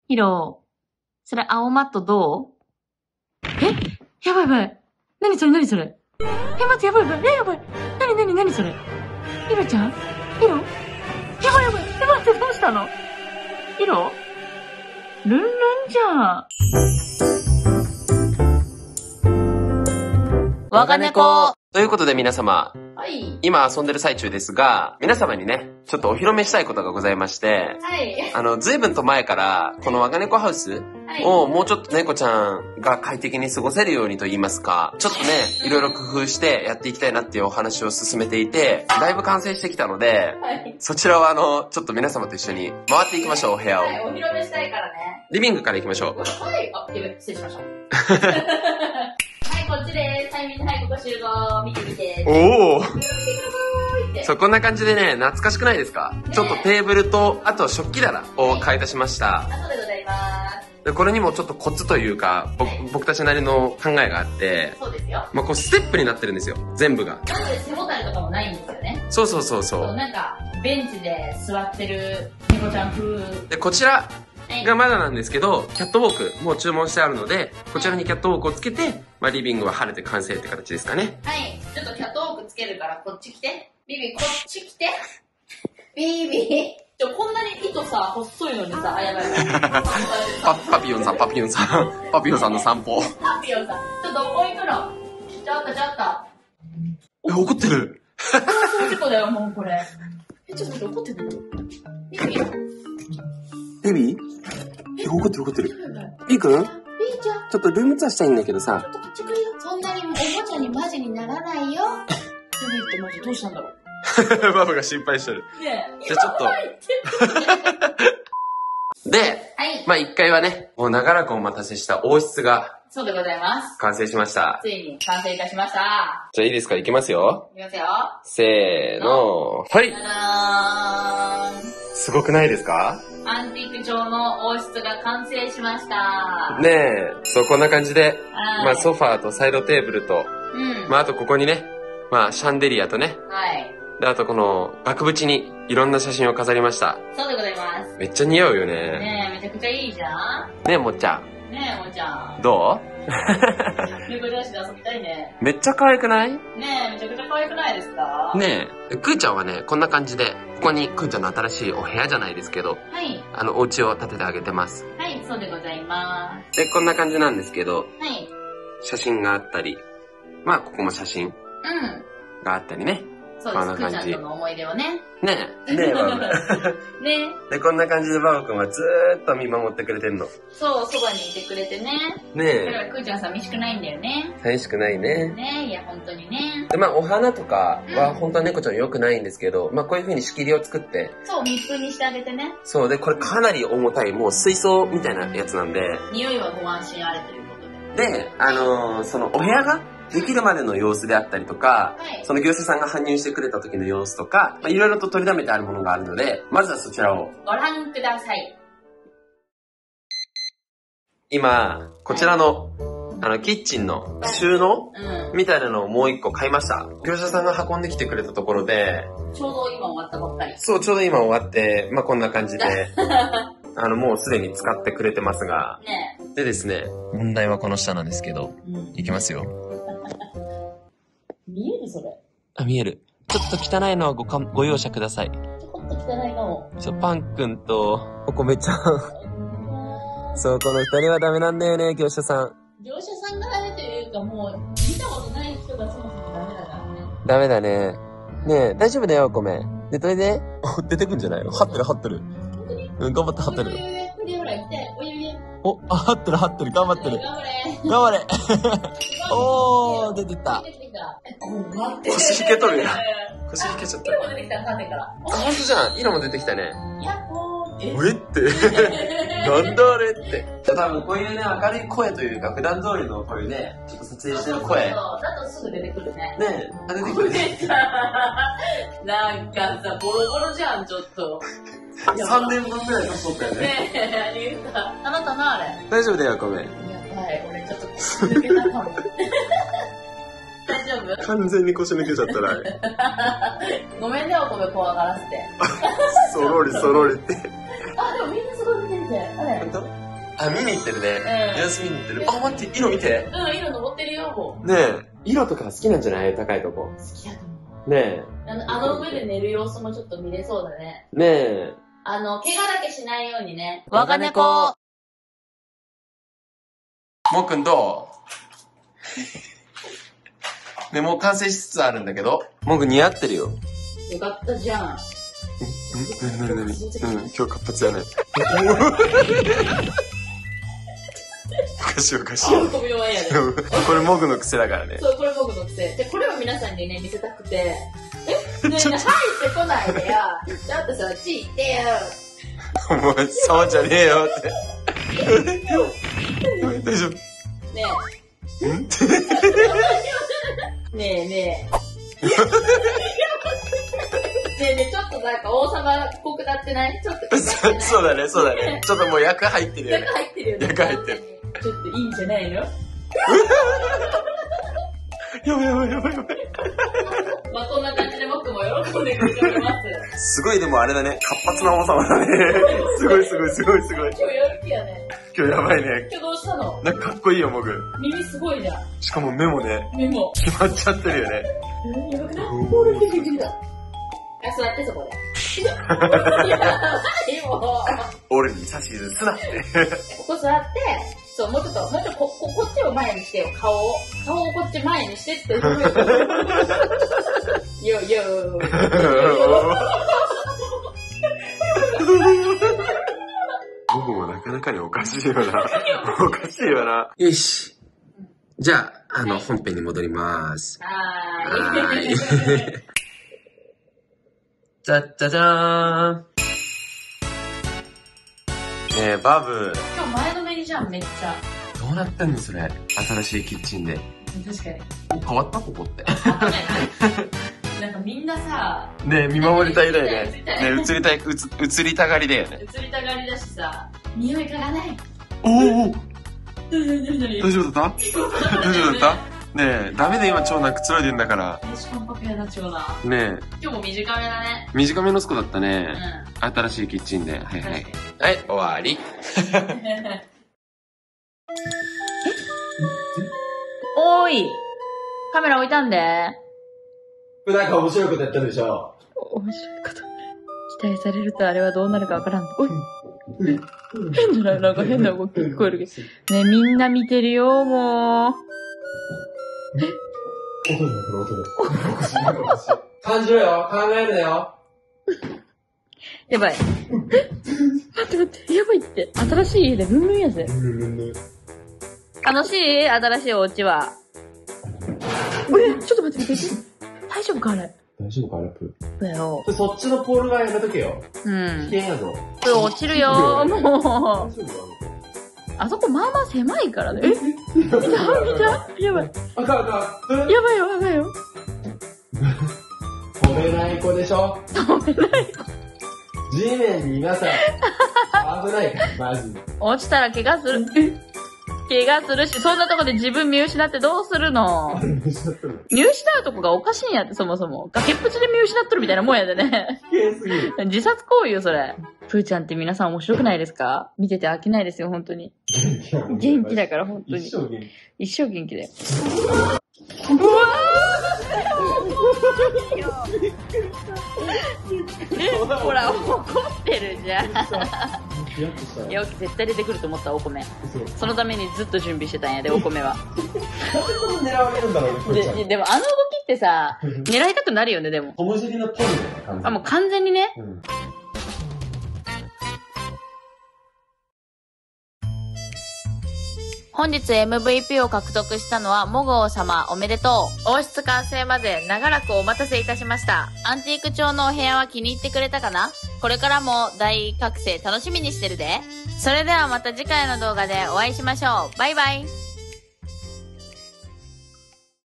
ヒロ、それ青マットどう？やばいやばい。なにそれなにそれ。待ってやばいやばい。やばい。なにそれ。ヒロちゃん？ヒロ？やばいやばい。待ってどうしたの？ヒロ？ルンルンじゃん。我が猫ということで皆様、 はい。 今遊んでる最中ですが、皆様にね、ちょっとお披露目したいことがございまして、 はい。 随分と前から、この我が猫ハウスをもうちょっと猫ちゃんが快適に過ごせるようにと言いますか、ちょっとね、いろいろ工夫してやっていきたいなっていうお話を進めていて、だいぶ完成してきたので、 はい、そちらはちょっと皆様と一緒に回っていきましょう、お部屋を。 はい、お披露目したいからね。 リビングから行きましょう。 はい。失礼しました。こっちです。はい、みんな、はい、ここ集合。見て見て。 おー。そう、こんな感じでね、懐かしくないですか？ちょっとテーブルと、あと食器棚を買い足しました。 そうでございます。 で、これにもちょっとコツというか、僕たちなりの考えがあって、 そうですよ。 まあ、こうステップになってるんですよ、全部が。 なので背もたれとかもないんですよね。 そう。 なんか、ベンチで座ってる猫ちゃん風。 で、こちらがまだなんですけど、キャットウォークもう注文してあるので、こちらにキャットウォークをつけて、まあ、リビングは晴れて完成って形ですかね。 はい。ちょっとキャットウォークつけるからこっち来て。ビビ、こっち来て。ビビ。こんなに糸さ、細いのにさ、やばい。 パピヨンさんの散歩。 パピヨンさん。ちょっとどこ行くの？ちょっと。 怒ってる。 そう事故だよ、もうこれ。ちょっと怒ってるの？ビビ。 ベビー？怒ってる。ビーくん？ ビーちゃん。 ちょっとルームツアーしたいんだけどさ。 ちょっとこっち来るよ。そんなにおもちゃにマジにならないよ。ビビってマジどうしたんだろう。 バブが心配してる。 ねえ。 じゃあちょっと。で、 はい。 まあ1階はね、もう長らくお待たせした王室が。 そうでございます。 完成しました。 ついに完成いたしました。 じゃあいいですか？いきますよ。 いきますよ。 せーの。はい。 じゃじゃーん。 すごくないですか？ アンティーク調の王室が完成しました。 ねえ、そう、こんな感じで、まあソファーとサイドテーブルと、まああとここにね、まあシャンデリアとね、 はい。 で、あとこの額縁にいろんな写真を飾りました。 そうでございます。 めっちゃ似合うよね。 ねえ、めちゃくちゃいいじゃん。 ねえ、もっちゃん。 ねえ、もっちゃん。 どう？ 猫同士で遊びたいね。 めっちゃ可愛くない？ ねえ、めちゃくちゃ可愛くないですか？ ねえ、くーちゃんはね、こんな感じで、ここにくーちゃんの新しいお部屋じゃないですけど、 はい。 お家を建ててあげてます。 はい、そうでございます。 で、こんな感じなんですけど、 はい。 写真があったり、まあ、ここも写真があったりね。 そうです、くーちゃんとの思い出をね。 ねえ、ねえ、バブ。 ねで、こんな感じでバブくんはずーっと見守ってくれてんの。 そう、そばにいてくれてね。 ねだからくーちゃん寂しくないんだよね。 寂しくないね。 ねいや、本当にね。 で、まあ、お花とかは本当は猫ちゃん良くないんですけど、まあ、こういう風に仕切りを作って。 そう、密封にしてあげてね。 そう、で、これかなり重たい、もう水槽みたいなやつなんで。 匂いはご安心あれということで。 で、そのお部屋ができるまでの様子であったりとか、はい、その業者さんが搬入してくれた時の様子とか、いろいろと取りだめてあるものがあるので、まずはそちらをご覧ください。 今、こちらの、キッチンの収納、みたいなのをもう一個買いました。業者さんが運んできてくれたところで、 ちょうど今終わったばっかり。 そう、ちょうど今終わって、まあこんな感じで、もうすでに使ってくれてますが、ね、でですね、問題はこの下なんですけど、いきますよ。 見えるそれ。 あ、見える。ちょっと汚いのはご容赦ください。 ちょこっと汚いかも。 パンくんと、お米ちゃん。そう、この二人はダメなんだよね、業者さん。 業者さんがダメというか、もう、見たことない人がそもそもダメだからね。 ダメだね。ねえ、大丈夫だよ、お米。で、それで、出てくんじゃないの？張ってる。うん、頑張って張ってる。お、張ってる、頑張ってる。頑張れ。おー、出てきた。腰引けとるやん。腰引けちゃった。 色も出てきた、カーテンから。 あ、ほんとじゃん。色も出てきたね。 やっほー。 上って。なんだあれって。多分こういうね、明るい声というか、普段通りのこういうね、ちょっと撮影してる声。 そう、だとすぐ出てくるね。 ねえ、出てくる。 なんかさ、ボロボロじゃん、ちょっと。 3年分くらい撮ったよね。 ねえ、ありがとう。あなたな、あれ。 大丈夫だよ、ごめん。 やばい、俺ちょっと抜けたかも。大丈丈夫？ 完全に腰抜けちゃったな。 ごめんね、お米怖がらせて。 そろりそろりって。 あ、でもみんなすごい見てるて。あれ。 本当？あ、見に行ってるね。様子見に行ってる。あ、待って、色見て。 うん、色登ってるよ、もう。 ねえ。色とか好きなんじゃない？高いとこ。 好きやと思う。 ねえ。 あの上で寝る様子もちょっと見れそうだね。 ねえ。 怪我だけしないようにね。 我が猫。もっくんどう？ね、もう完成しつつあるんだけど。もっくん似合ってるよ。 よかったじゃん。 なになに、今日活発やね。おかしいおかしい。 これモグの癖だからね。 そう、これモグの癖。で、これを皆さんにね、見せたくて。ねえ、入ってこないでよ。ちょっとそっち行ってよ。 もう、そうじゃねえよって。大丈夫？ ねえ。ねえねえ。ねえねえ、ちょっとなんか王様っぽくなってない？ちょっと。 そうだね、そうだね。ちょっともう役入ってるよね。 役入ってるよね。 役入ってる。 ちょっといいんじゃないの？ やばいやばいやばいやばい。 まあこんな感じで僕も喜んでくれております。 すごいでもあれだね、活発な王様だね。すごいすごいすごいすごい。 今日やる気やね。 今日やばいね。 今日どうしたの？ なんかかっこいいよ、僕。 耳すごいじゃん。 しかも目もね、 目も。 決まっちゃってるよね。 やばくない？ほら、出てきた。座ってそこで。やばいもう。 俺に指図すなって。 ここ座って、そう、もうちょっとこっちを前にしてよ、顔をこっち前にしてって。よ。 僕もなかなかにおかしいよな。おかしいよな。よし。じゃあ、本編に戻ります。 はーい。 じゃじゃじゃーん。ねえ、バブ。 今日前のめりじゃん、めっちゃ。 どうなってんのそれ。新しいキッチンで。 確かに。 変わったここって。 なんかみんなさ、 ねえ、見守りたいだよね。ねえ、映りたがりだよね。 映りたがりだしさ、匂い嗅がない。 おお。大大丈夫だった？大丈夫だった？ねえ、ダメで今長男くつろいでんだから。 シカンパペアだ長男。 ねえ。 今日も短めだね。 短めのスコだったね。 うん。 新しいキッチンで。はいはい。はい、終わり。 おーい。カメラ置いたんで。 なんか面白いことやったでしょ。 面白いこと。期待されるとあれはどうなるかわからん。おい。変じゃない？なんか変な動き聞こえるけど。ね、みんな見てるよ、もう。 音だから音。感じろよ、考えるなよ。 やばい。待って、やばいって。新しい家でルンルンやぜ。楽しい？新しいお家は。ちょっと待って。大丈夫かあれ。 大丈夫かラップ。 だよ。 そっちのポールはやめとけよ。 うん。 危険やぞ。 これ落ちるよ、もう。あそこまあまあ狭いからね。見たやばい。 あかん。 やばいよ。 飛べない子でしょ？ 飛べない子。 地面にいなさい。危ないから、マジで。 落ちたら怪我する。怪我するし、そんなとこで自分見失ってどうするの？見失うとこがおかしいんやって、そもそも。崖っぷちで見失っとるみたいなもんやでね。自殺行為よ、それ。プーちゃんって皆さん面白くないですか？見てて飽きないですよ、本当に。元気だから、本当に。一生元気だよ。うわーほら、怒ってるじゃん。よく絶対出てくると思ったお米。そのためにずっと準備してたんやで、お米は。 狙われるんだろうね、 でもあの動きってさ、狙いたくなるよね、でも。 小文字のトンあ、もう完全にね。本日 MVP を獲得したのはモゴー様、おめでとう。王室完成まで長らくお待たせいたしました。アンティーク調のお部屋は気に入ってくれたかな？これからも大覚醒楽しみにしてるで。それではまた次回の動画でお会いしましょう。バイバイ。